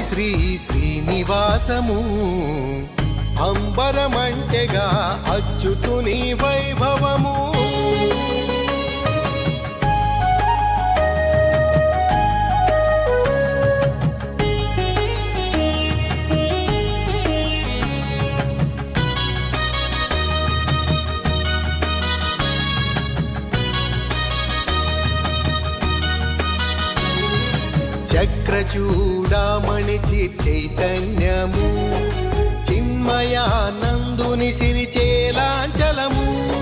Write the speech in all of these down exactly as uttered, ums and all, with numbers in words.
శ్రీ శ్రీనివాసము అంబరమంటెగా అచ్యుతుని వైభవము చక్రచూడామణి చైతన్యము చిన్మయానందుని సిరిచేలాంచలము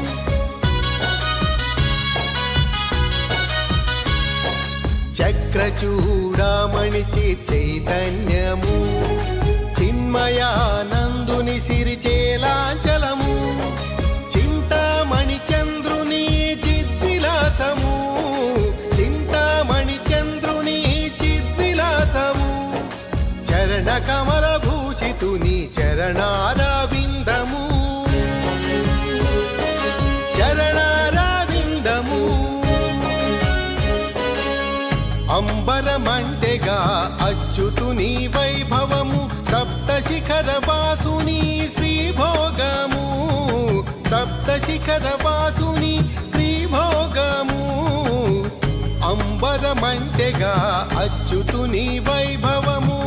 చక్రచూడామణి చైతన్యము చిన్మయానందుని సిరిచేలాంచలము చింతామణి చంద్రుని చిద్విలాసము చింతామణి చంద్రుని చిద్విలాసము చరణ కమల భూషితుని చరణారవిందము చరణారవిందము అంబరమంటెగా అచ్యుతుని వైభవము సప్తశిఖర వాసుని శ్రీభోగము సప్తశిఖర వాసుని శ్రీభోగము అంబరమంటెగా అచ్యుతుని వైభవము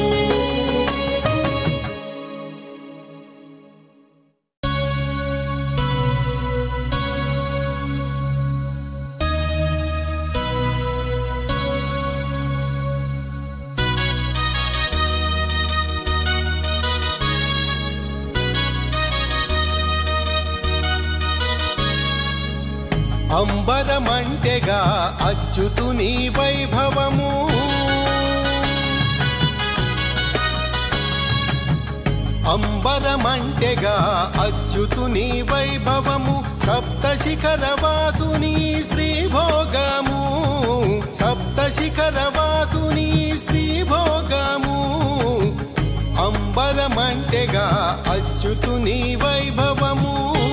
అంబరమంటెగా అచ్యుతుని వైభవము అంబరమంటెగా అచ్యుతుని వైభవము సప్తశిఖర వాసుని శ్రీభోగము సప్తశిఖర వాసుని శ్రీభోగము అంబరమంటెగా అచ్యుతుని వైభవము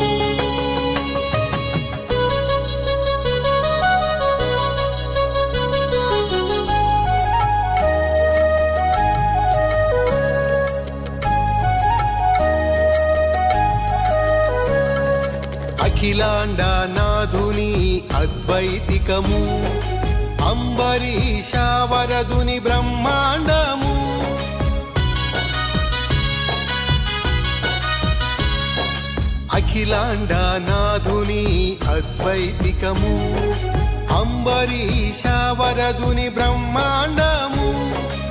అఖిలాండనాథుని అద్వైతికము అంబరీషావరదుని బ్రహ్మాండము అఖిలాండనాథుని అద్వైతికము అంబరీషావరదుని బ్రహ్మాండము